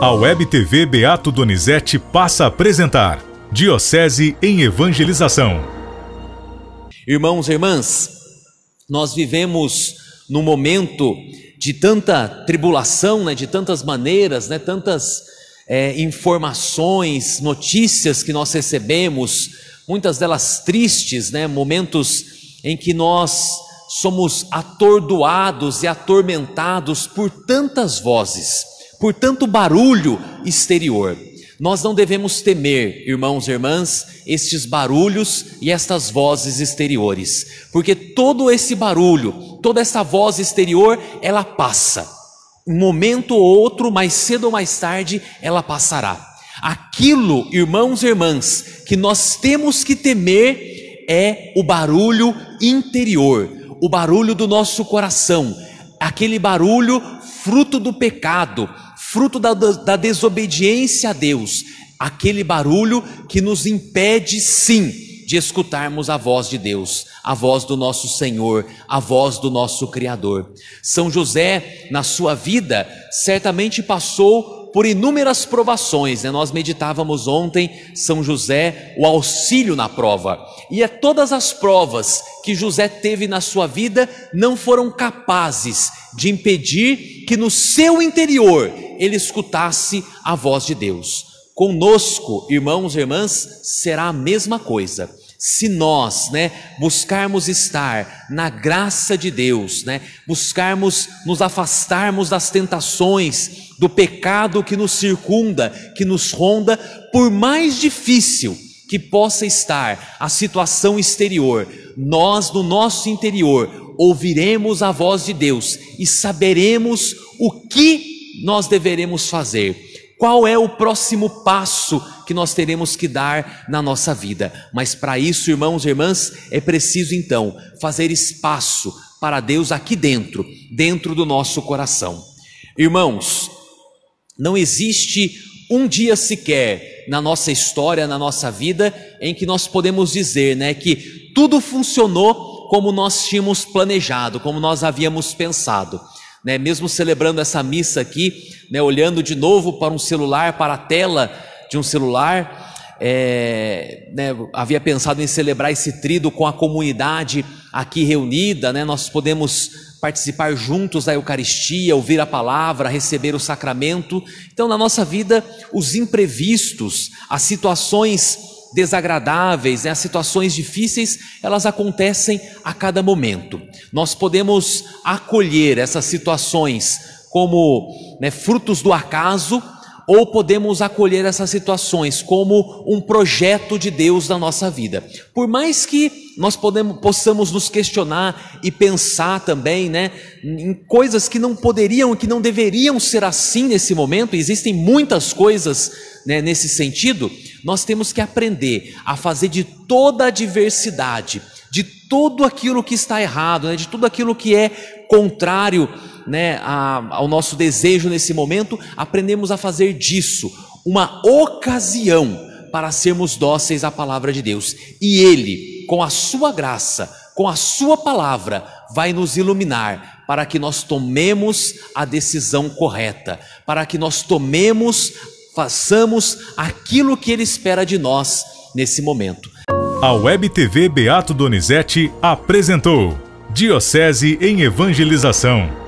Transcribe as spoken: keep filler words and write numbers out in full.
A Web T V Beato Donizete passa a apresentar Diocese em Evangelização. Irmãos e irmãs, nós vivemos num momento de tanta tribulação, né, de tantas maneiras, né, tantas é, informações, notícias que nós recebemos, muitas delas tristes, né, momentos em que nós somos atordoados e atormentados por tantas vozes, por tanto barulho exterior. Nós não devemos temer, irmãos e irmãs, estes barulhos e estas vozes exteriores, porque todo esse barulho, toda essa voz exterior, ela passa. Um momento ou outro, mais cedo ou mais tarde, ela passará. Aquilo, irmãos e irmãs, que nós temos que temer é o barulho interior, o barulho do nosso coração, aquele barulho fruto do pecado, fruto da, da desobediência a Deus, aquele barulho que nos impede sim de escutarmos a voz de Deus, a voz do nosso Senhor, a voz do nosso Criador. São José, na sua vida, certamente passou por inúmeras provações, né? Nós meditávamos ontem, São José, o auxílio na prova, e é todas as provas que José teve na sua vida não foram capazes de impedir que no seu interior ele escutasse a voz de Deus. Conosco, irmãos e irmãs, será a mesma coisa. Se nós, né, buscarmos estar na graça de Deus, né, buscarmos nos afastarmos das tentações, do pecado que nos circunda, que nos ronda, por mais difícil que possa estar a situação exterior, nós no nosso interior ouviremos a voz de Deus e saberemos o que nós deveremos fazer. Qual é o próximo passo que nós teremos que dar na nossa vida? Mas para isso, irmãos e irmãs, é preciso então fazer espaço para Deus aqui dentro, dentro do nosso coração. Irmãos, não existe um dia sequer na nossa história, na nossa vida, em que nós podemos dizer, né, que tudo funcionou como nós tínhamos planejado, como nós havíamos pensado. Né, mesmo celebrando essa missa aqui, né, olhando de novo para um celular, para a tela de um celular, é, né, havia pensado em celebrar esse tríduo com a comunidade aqui reunida, né, nós podemos participar juntos da Eucaristia, ouvir a palavra, receber o sacramento. Então, na nossa vida, os imprevistos, as situações desagradáveis, né, as situações difíceis, elas acontecem a cada momento. Nós podemos acolher essas situações como, né, frutos do acaso, ou podemos acolher essas situações como um projeto de Deus na nossa vida. Por mais que nós podemos, possamos nos questionar e pensar também, né, em coisas que não poderiam, que não deveriam ser assim nesse momento, existem muitas coisas, né, nesse sentido, nós temos que aprender a fazer de toda a diversidade, de tudo aquilo que está errado, né, de tudo aquilo que é contrário, né, a, ao nosso desejo nesse momento, aprendemos a fazer disso uma ocasião para sermos dóceis à palavra de Deus. E Ele, com a sua graça, com a sua palavra, vai nos iluminar para que nós tomemos a decisão correta, para que nós tomemos, façamos aquilo que Ele espera de nós nesse momento. A Web T V Beato Donizete apresentou Diocese em Evangelização.